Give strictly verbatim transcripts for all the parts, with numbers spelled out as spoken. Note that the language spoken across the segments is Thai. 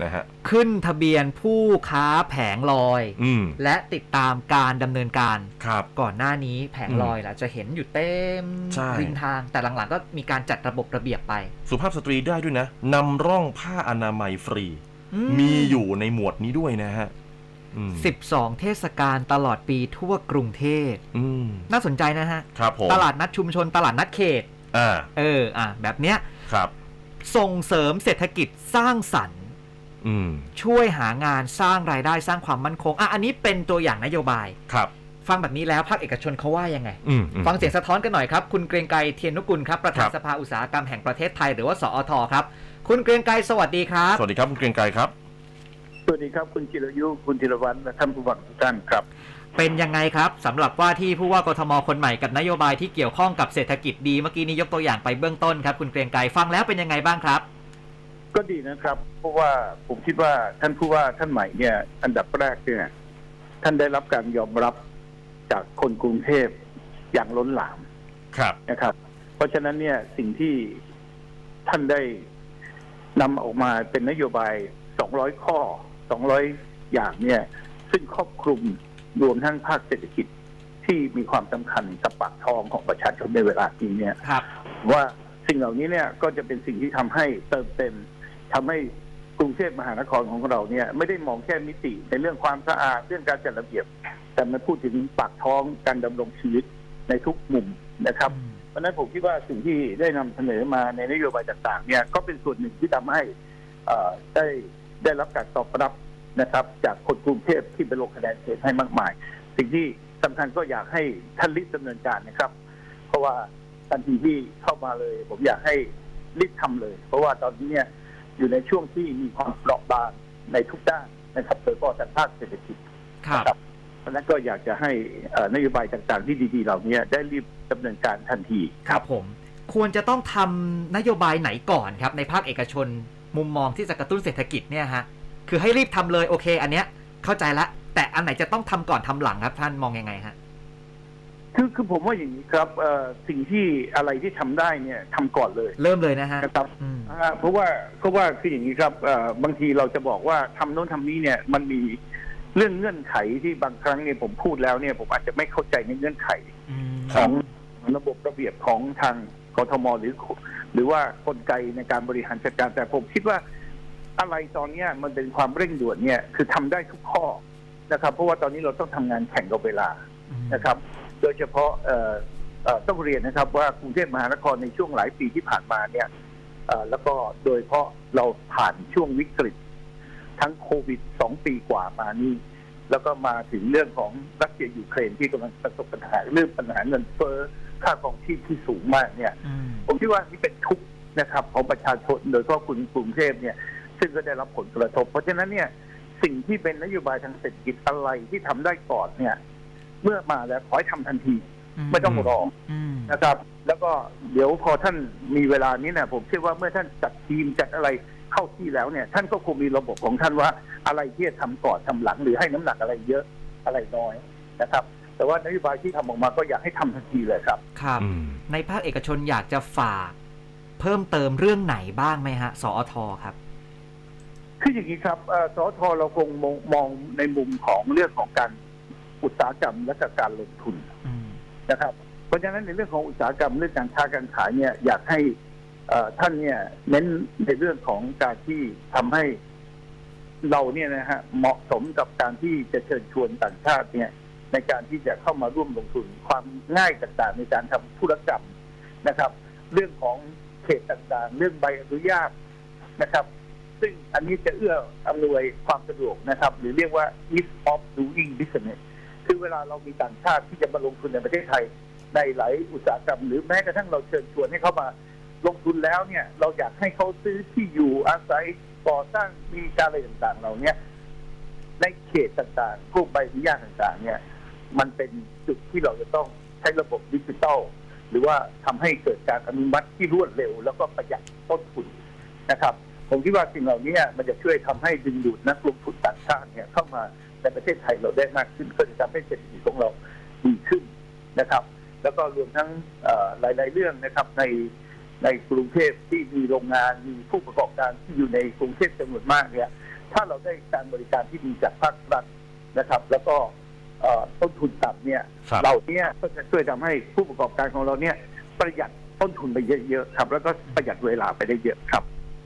นะฮะขึ้นทะเบียนผู้ค้าแผงลอยและติดตามการดำเนินการก่อนหน้านี้แผงลอยแหละจะเห็นอยู่เต็มริมทางแต่หลังๆก็มีการจัดระบบระเบียบไปสุภาพสตรีได้ด้วยนะนำร่องผ้าอนามัยฟรีมีอยู่ในหมวดนี้ด้วยนะฮะสิบสองเทศกาลตลอดปีทั่วกรุงเทพน่าสนใจนะฮะตลาดนัดชุมชนตลาดนัดเขตอ่าเอออ่ะแบบเนี้ยครับส่งเสริมเศรษฐกิจสร้างสรรค์ช่วยหางานสร้างรายได้สร้างความมั่นคงอ่ะอันนี้เป็นตัวอย่างนโยบายครับฟังแบบนี้แล้วภาคเอกชนเขาว่ายังไงฟังเสียงสะท้อนกันหน่อยครับคุณเกรียงไกรเทียนนุกุลครับประธานสภาอุตสาหกรรมแห่งประเทศไทยหรือว่าสอทครับคุณเกรียงไกรสวัสดีครับสวัสดีครับคุณเกรียงไกรครับสวัสดีครับคุณจิรยุคุณธีรวัฒน์และท่านผู้ฟังทุกท่านครับเป็นยังไงครับสำหรับว่าที่ผู้ว่ากทมคนใหม่กับนโยบายที่เกี่ยวข้องกับเศรษฐกิจดีเมื่อกี้นี้ยกตัวอย่างไปเบื้องต้นครับคุณเกรียงไกรฟังแล้วเป็นยังไงบ้างครับก็ดีนะครับเพราะว่าผมคิดว่าท่านผู้ว่าท่านใหม่เนี่ยอันดับแรกเนี่ยท่านได้รับการยอมรับจากคนกรุงเทพอย่างล้นหลามครับนะครับเพราะฉะนั้นเนี่ยสิ่งที่ท่านได้นำออกมาเป็นนโยบายสองร้อยข้อสองร้อยอย่างเนี่ยซึ่งครอบคลุมรวมทั้งภาคเศรษฐกิจที่มีความสำคัญกับปากท้องของประชาชนในเวลานี้เนี่ยว่าสิ่งเหล่านี้เนี่ยก็จะเป็นสิ่งที่ทำให้เติมเต็มทำให้กรุงเทพมหานครของเราเนี่ยไม่ได้มองแค่มิติในเรื่องความสะอาดเรื่องการจัดระเบียบแต่มันพูดถึงปากท้องการดำรงชีวิตในทุกมุมนะครับเพราะฉะนั้นผมคิดว่าสิ่งที่ได้นำเสนอมาในนโยบายต่างๆเนี่ยก็เป็นส่วนหนึ่งที่ทำให้ได้ได้รับการตอบรับนะครับจากคนกรุงเทพที่ไปลงคะแนนเสียงให้มากมายสิ่งที่สำคัญก็อยากให้ท่านรีบดำเนินการนะครับเพราะว่าทันทีที่เข้ามาเลยผมอยากให้รีบทำเลยเพราะว่าตอนนี้เนี่ยอยู่ในช่วงที่มีความเปราะบางในทุกด้านนะครับโดยเฉพาะทางภาคเศรษฐกิจครับเพราะฉะนั้นก็อยากจะให้นโยบายต่างๆที่ดีๆเหล่านี้ได้รีบดำเนินการทันทีครับผมควรจะต้องทำนโยบายไหนก่อนครับในภาคเอกชนมุมมองที่จะกระตุ้นเศรษฐกิจเนี่ยฮะคือให้รีบทำเลยโอเคอันเนี้ยเข้าใจละแต่อันไหนจะต้องทำก่อนทำหลังครับท่านมองยังไงฮะคือคือผมว่าอย่างนี้ครับสิ่งที่อะไรที่ทำได้เนี่ยทำก่อนเลยเริ่มเลยนะฮะครับเพราะว่าเพราะว่าคืออย่างนี้ครับบางทีเราจะบอกว่าทำโน้นทำนี้เนี่ยมันมีเรื่องเงื่อนไขที่บางครั้งเนี่ยผมพูดแล้วเนี่ยผมอาจจะไม่เข้าใจในเงื่อนไขของระบบระเบียบของทางกทมหรือหรือว่ากลไกในการบริหารจัดการแต่ผมคิดว่าอะไรตอนนี้มันเป็นความเร่งด่วนเนี่ยคือทำได้ทุกข้อนะครับเพราะว่าตอนนี้เราต้องทำงานแข่งกับเวลานะครับโดยเฉพาะต้องเรียนนะครับว่ากรุงเทพมหานครในช่วงหลายปีที่ผ่านมาเนี่ยแล้วก็โดยเฉพาะเราผ่านช่วงวิกฤตทั้งโควิดสองปีกว่ามานี่แล้วก็มาถึงเรื่องของรัสเซียยูเครนที่กำลังประสบปัญหาเรื่องปัญหาเงินเฟ้อค่าครองชีพที่สูงมากเนี่ยผมคิดว่านี่เป็นทุกข์นะครับของประชาชนโดยเฉพาะคนกรุงเทพเนี่ยซึ่งก็ได้รับผลกระทบเพราะฉะนั้นเนี่ยสิ่งที่เป็นนโยบายทางเศรษฐกิจอะไรที่ทำได้ก่อนเนี่ยเมื่อมาแล้วขอให้ทำทันทีไม่ต้องรอนะครับแล้วก็เดี๋ยวพอท่านมีเวลานี้เนี่ยผมเชื่อว่าเมื่อท่านจัดทีมจัดอะไรเข้าที่แล้วเนี่ยท่านก็คงมีระบบของท่านว่าอะไรที่จะทำก่อนทำหลังหรือให้น้ำหนักอะไรเยอะอะไรน้อยนะครับแต่ว่านโยบายที่ทำออกมาก็อยากให้ทำทันทีเลยครับครับในภาคเอกชนอยากจะฝากเพิ่มเติมเรื่องไหนบ้างไหมฮะสอทครับคืออย่างนี้ครับสอทเราคงมองในมุมของเรื่องของการอุตสาหกรรมและการลงทุนนะครับเพราะฉะนั้นในเรื่องของอุตสาหกรรมเรื่องการค้าการขายเนี่ยอยากให้ท่านเนี่ยเน้นในเรื่องของการที่ทำให้เราเนี่ยนะฮะเหมาะสมกับการที่จะเชิญชวนต่างชาติเนี่ยในการที่จะเข้ามาร่วมลงทุนความง่ายต่างๆในการทำธุรกรรมนะครับเรื่องของเขตต่างๆเรื่องใบอนุญาตนะครับซึ่งอันนี้จะเอื้ออำนวยความสะดวกนะครับหรือเรียกว่า ease of doing business คือเวลาเรามีต่างชาติที่จะมาลงทุนในประเทศไทยในหลายอุตสาหกรรมหรือแม้กระทั่งเราเชิญชวนให้เขามาลงทุนแล้วเนี่ยเราอยากให้เขาซื้อที่อยู่อาศัยก่อสร้างมีการอะไรต่างๆเราเนี่ยในเขตต่างๆพวกใบอนุญาตต่างๆเนี่ยมันเป็นจุดที่เราจะต้องใช้ระบบดิจิทัลหรือว่าทำให้เกิดการอนุมัติที่รวดเร็วแล้วก็ประหยัดต้นทุนนะครับผมคิดว่าสิ่งเหล่านี้มันจะช่วยทำให้ดึงดูดนักลงทุนต่างชาติเนี่ยเข้ามาในประเทศไทยเราได้มากขึ้นก็จะทำให้เศรษฐกิจของเราดีขึ้นนะครับแล้วก็รวมทั้งหลายๆเรื่องนะครับในในกรุงเทพที่มีโรงงานมีผู้ประกอบการที่อยู่ในกรุงเทพจำนวนมากเนี่ยถ้าเราได้การบริการที่ดีจากภาครัฐนะครับ แล้วก็ต้นทุนต่ำเนี่ยเราเนี่ยก็จะช่วยทำให้ผู้ประกอบการของเราเนี่ยประหยัดต้นทุนไปเยอะๆครับแล้วก็ประหยัดเวลาไปได้เยอะครับ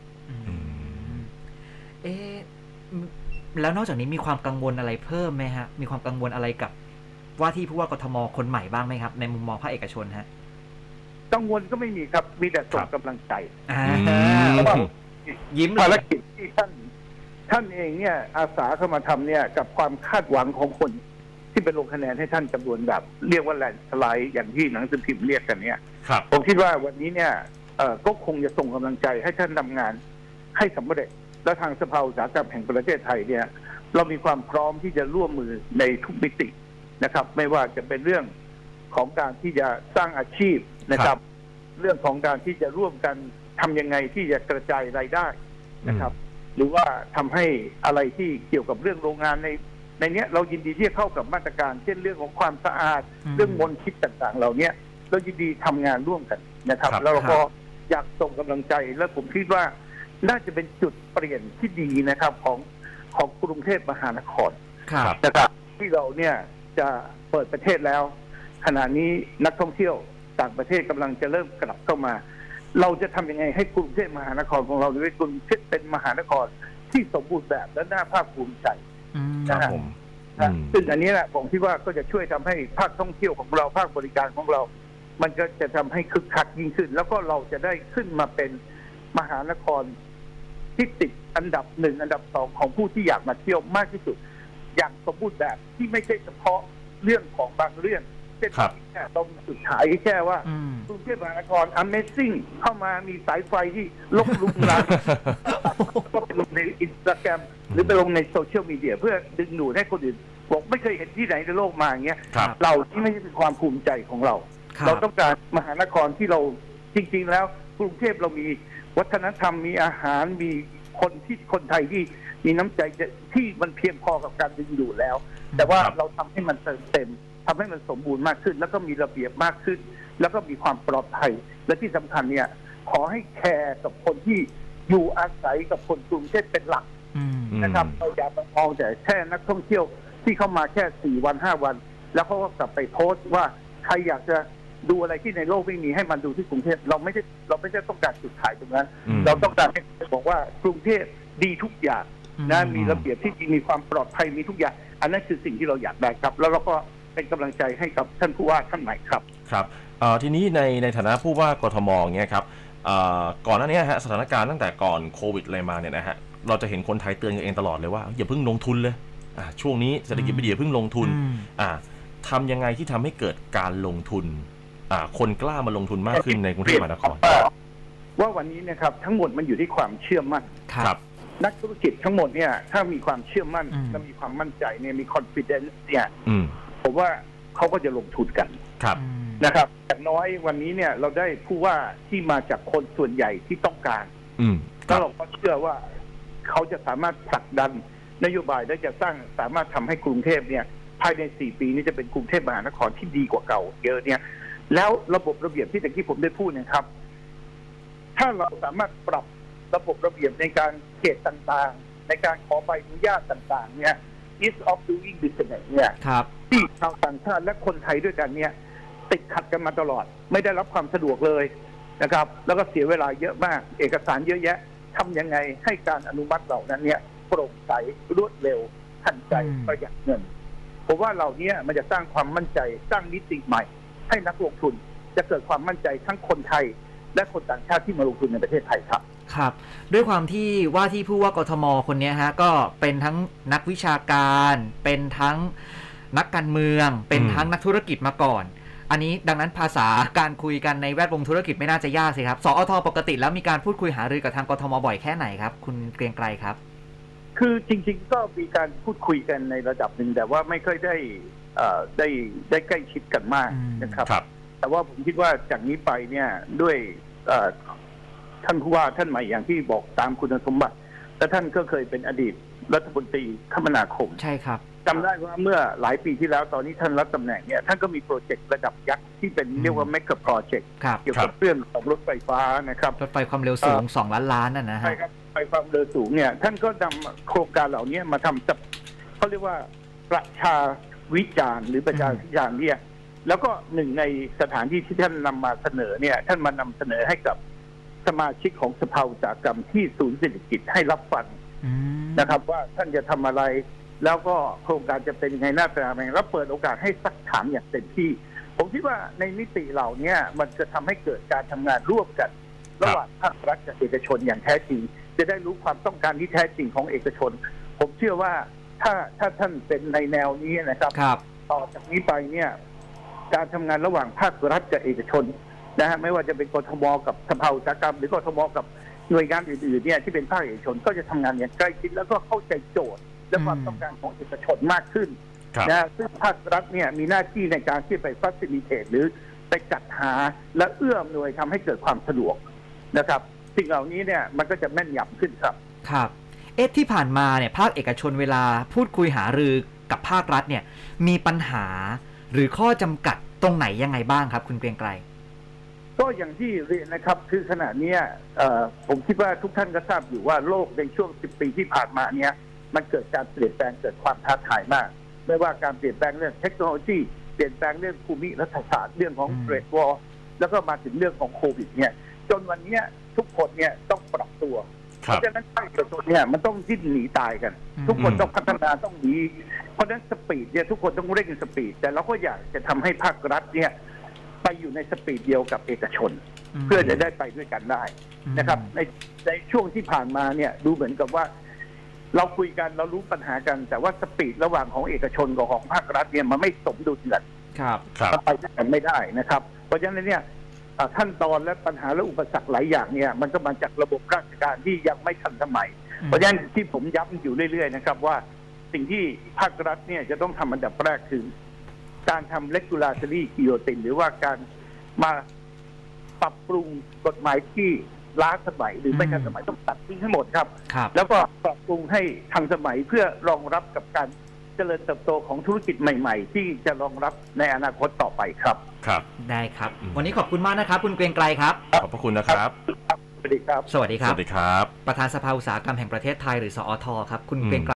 เอ๊ะแล้วนอกจากนี้มีความกังวลอะไรเพิ่มไหมฮะมีความกังวลอะไรกับว่าที่ผู้ว่ากทมคนใหม่บ้างไหมครับในมุมมองภาคเอกชนฮะกังวลก็ไม่มีครับมีแต่ส่งกำลังใจเพราะว่ายิ้มภารกิจที่ท่านท่านเองเนี่ยอาสาเข้ามาทำเนี่ยกับความคาดหวังของคนที่ไปลงคะแนนให้ท่านจำนวนแบบเรียกว่าแลนด์สไลด์อย่างที่หนังสือพิมพ์เรียกกันเนี่ยผมคิดว่าวันนี้เนี่ยก็คงจะส่งกำลังใจให้ท่านทำงานให้สำเร็จและทางสภาอุตสาหกรรมแห่งประเทศไทยเนี่ยเรามีความพร้อมที่จะร่วมมือในทุกมิตินะครับไม่ว่าจะเป็นเรื่องของการที่จะสร้างอาชีพนะครับเรื่องของการที่จะร่วมกันทำยังไงที่จะกระจายรายได้นะครับหรือว่าทำให้อะไรที่เกี่ยวกับเรื่องโรงงานในในนี้เรายินดีที่จะเข้ากับมาตรการเช่นเรื่องของความสะอาดเรื่องมลพิษต่างๆเหล่านี้เรายินดีทำงานร่วมกันนะครับแล้วเราก็อยากส่งกำลังใจและผมคิดว่าน่าจะเป็นจุดเปลี่ยนที่ดีนะครับของของกรุงเทพมหานครนะครับที่เราเนี่ยจะเปิดประเทศแล้วขณะนี้นักท่องเที่ยวต่างประเทศกำลังจะเริ่มกลับเข้ามาเราจะทำยังไงให้กรุงเทพมหานครของเราเป็นกรุงเทพเป็นมหานครที่สมบูรณ์แบบและน่าภาคภูมิใจนะครับซึ่งอันนี้แหละผมคิดว่าก็จะช่วยทำให้ภาคท่องเที่ยวของเราภาคบริการของเรามันก็จะทำให้คึกคักยิ่งขึ้นแล้วก็เราจะได้ขึ้นมาเป็นมหานครที่ติดอันดับหนึ่งอันดับสองของผู้ที่อยากมาเที่ยวมากที่สุดอย่างสมบูรณ์แบบที่ไม่ใช่เฉพาะเรื่องของบางเรื่องเช่นแค่ตรงจุดขายแค่ว่ากรุงเทพมหานคร Amazing เข้ามามีสายไฟที่ลกลุงลังก็ไปลงในอินสตาแกรมหรือไปลงในโซเชียลมีเดียเพื่อดึงดูดให้คนอื่นบอกไม่เคยเห็นที่ไหนในโลกมาอย่างเงี้ยเราที่ไม่ใช่เป็นความภูมิใจของเราเราต้องการมหานครที่เราจริงๆแล้วกรุงเทพเรามีวัฒนธรรมมีอาหารมีคนที่คนไทยที่มีน้ำใจที่มันเพียงพอกับการดึงดูดแล้วแต่ว่าเราทำให้มันเติมเต็มทำให้มันสมบูรณ์มากขึ้นแล้วก็มีระเบียบมากขึ้นแล้วก็มีความปลอดภัยและที่สำคัญเนี่ยขอให้แคร์กับคนที่อยู่อาศัยกับคนกรุงเทพเป็นหลักนะครับเราอย่ามองแต่แค่นักท่องเที่ยวที่เข้ามาแค่สี่วันห้าวันแล้วเขาก็กลับไปโพสต์ว่าใครอยากจะดูอะไรที่ในโลกไม่มีให้มันดูที่กรุงเทพเราไม่ได้เราไม่ได้ต้องการจุดขายตรงนั้นเราต้องการให้บอกว่ากรุงเทพดีทุกอย่างนะมีระเบียบที่มีความปลอดภัยมีทุกอย่างอันนั้นคือสิ่งที่เราอยากได้ครับแล้วเราก็เป็นกำลังใจให้กับท่านผู้ว่าท่านใหม่ครับครับทีนี้ในในฐานะผู้ว่ากทมเนี่ยครับก่อนหน้านี้ฮะสถานการณ์ตั้งแต่ก่อนโควิดอะไรมาเนี่ยนะฮะเราจะเห็นคนไทยเตือนกันเองตลอดเลยว่าอย่าเพิ่งลงทุนเลยช่วงนี้เศรษฐกิจไม่ดีอย่าเพิ่งลงทุนทำยังไงที่ทำให้เกิดการลงทุนคนกล้ามาลงทุนมากขึ้นในกรุงเทพมหานครว่าวันนี้นะครับทั้งหมดมันอยู่ที่ความเชื่อมั่นครับนักธุรกิจทั้งหมดเนี่ยถ้ามีความเชื่อมั่นและมีความมั่นใจเนี่ยมี confidence เนี่ยผมว่าเขาก็จะลงทุนกันนะครับอย่างน้อยวันนี้เนี่ยเราได้ผู้ว่าที่มาจากคนส่วนใหญ่ที่ต้องการแล้วเราก็เชื่อว่าเขาจะสามารถผลักดันนโยบายและจะสร้างสามารถทำให้กรุงเทพเนี่ยภายในสี่ปีนี้จะเป็นกรุงเทพมหานครที่ดีกว่าเก่าเยอะเนี่ยแล้วระบบระเบียบที่ตะกี้ผมได้พูดนะครับถ้าเราสามารถปรับระบบระเบียบในการเขตต่างๆในการขอใบอนุญาตต่างๆเนี่ย ease of doing business เนี่ยที่ชาวต่างชาติและคนไทยด้วยกันเนี่ยติดขัดกันมาตลอดไม่ได้รับความสะดวกเลยนะครับแล้วก็เสียเวลาเยอะมากเอกสารเยอะแยะทำยังไงให้การอนุมัติเหล่านั้นเนี่ยโปร่งใสรวดเร็วทันใจประหยัดเงินผมว่าเหล่านี้มันจะสร้างความมั่นใจสร้างมิติใหม่ให้นักลงทุนจะเกิดความมั่นใจทั้งคนไทยและคนต่างชาติที่มาลงทุนในประเทศไทยครับครับด้วยความที่ว่าที่ผู้ว่ากทมคนนี้ฮะก็เป็นทั้งนักวิชาการเป็นทั้งนักการเมืองเป็นทั้งนักธุรกิจมาก่อนอันนี้ดังนั้นภาษาการคุยกันในแวดวงธุรกิจไม่น่าจะยากสิครับสอทปกติแล้วมีการพูดคุยหารือกับทางกทมบ่อยแค่ไหนครับคุณเกรียงไกรครับคือจริงๆก็มีการพูดคุยกันในระดับหนึ่งแต่ว่าไม่ค่อยได้ได้ได้ใกล้ชิดกันมากนะครับแต่ว่าผมคิดว่าจากนี้ไปเนี่ยด้วยท่านผู้ว่าท่านใหม่อย่างที่บอกตามคุณสมบัติและท่านก็เคยเป็นอดีตรัฐมนตรีคมนาคมใช่ครับจำได้ว่าเมื่อหลายปีที่แล้วตอนนี้ท่านรับตำแหน่งเนี่ยท่านก็มีโปรเจกต์ระดับยักษ์ที่เป็นเรียกว่าเมกะโปรเจกต์เกี่ยวกับเรื่องของรถไฟฟ้านะครับรถไฟความเร็วสูงสองล้านล้านนั่นนะฮะใช่ครับไฟความเร็วสูงเนี่ยท่านก็นำโครงการเหล่านี้มาทำเขาเรียกว่าประชาวิจารณ์หรือประชาวิจารณ์เนี่ยแล้วก็หนึ่งในสถานที่ที่ท่านนำมาเสนอเนี่ยท่านมานำเสนอให้กับสมาชิกของสภาอุตสาหกรรมที่ศูนย์เศรษฐกิจให้รับฟังนะครับว่าท่านจะทำอะไรแล้วก็โครงการจะเป็นยังไงหน้าตาเป็นยังไงแล้วเปิดโอกาสให้ซักถามอย่างเต็มที่ผมคิดว่าในมิติเหล่านี้มันจะทำให้เกิดการทำงานร่วมกันระหว่างภาครัฐกับเอกชนอย่างแท้จริงจะได้รู้ความต้องการที่แท้จริงของเอกชนผมเชื่อว่าถ้าถ้าท่านเป็นในแนวนี้นะครับต่อจากนี้ไปเนี่ยการทำงานระหว่างภาครัฐกับเอกชนนะฮะไม่ว่าจะเป็นกทมกับสภาอุตสาหกรรมหรือกทมกับหน่วยงานอื่นๆเนี่ยที่เป็นภาคเอกชนก็จะทำงานอย่างใกล้ชิดแล้วก็เข้าใจโจทย์และความต้องการของเอกชนมากขึ้นนะซึ่งภาครัฐเนี่ยมีหน้าที่ในการที่ไปฟัสซิลิเทตหรือไปจัดหาและเอื้ออำนวยทำให้เกิดความสะดวกนะครับสิ่งเหล่านี้เนี่ยมันก็จะแม่นยำขึ้นครับครับเอ๊ะที่ผ่านมาเนี่ยภาคเอกชนเวลาพูดคุยหารือกับภาครัฐเนี่ยมีปัญหาหรือข้อจำกัดตรงไหนยังไงบ้างครับคุณเกรียงไกรก็อย่างที่เรียนนะครับคือขณะนี้ผมคิดว่าทุกท่านก็ทราบอยู่ว่าโลกในช่วงสิบปีที่ผ่านมาเนี้ยมันเกิดการเปลี่ยนแปลงเกิดความท้าทายมากไม่ว่าการเปลี่ยนแปลงเรื่องเทคโนโลยีเปลี่ยนแปลงเรื่องภูมิรัฐศาสตร์เรื่องของเทรดวอร์แล้วก็มาถึงเรื่องของโควิดเนี่ยจนวันนี้ทุกคนเนี่ยต้องปรับตัวเพราะฉะนั้นภาคเอกชนเนี่ยมันต้องดิ้นหนีตายกันทุกคนต้องพัฒนาต้องหนีเพราะฉะนั้นสปีดเนี่ยทุกคนต้องเร่งสปีดแต่เราก็อยากจะทำให้ภาครัฐเนี่ยไปอยู่ในสปีดเดียวกับเอกชนเพื่อจะได้ไปด้วยกันได้นะครับในในช่วงที่ผ่านมาเนี่ยดูเหมือนกับว่าเราคุยกันเรารู้ปัญหากันแต่ว่าสปีดระหว่างของเอกชนกับของภาครัฐเนี่ยมันไม่สมดุลกันครับมันไปด้วยกันไม่ได้นะครับเพราะฉะนั้นเนี่ยขั้นตอนและปัญหาและอุปสรรคหลายอย่างเนี่ยมันก็มาจากระบบราชการที่ยังไม่ทันสมัยเพราะฉะนั้นที่ผมย้ำอยู่เรื่อยๆนะครับว่าสิ่งที่ภาครัฐเนี่ยจะต้องทำอันดับแรกคือการทำ regulatory guillotine หรือว่าการมาปรับปรุงกฎหมายที่ล้าสมัยหรือไม่ทันสมัยต้องตัดทิ้งให้หมดครับแล้วก็ปรับปรุงให้ทันสมัยเพื่อรองรับกับการเจริญเติบโตของธุรกิจใหม่ๆที่จะรองรับในอนาคตต่อไปครับครับได้ครับวันนี้ขอบคุณมากนะครับคุณเกรียงไกรครับขอบพระคุณนะครับสวัสดีครับสวัสดีครับสวัสดีครับประธานสภาอุตสาหกรรมแห่งประเทศไทยหรือสอทครับคุณเกรียงไกร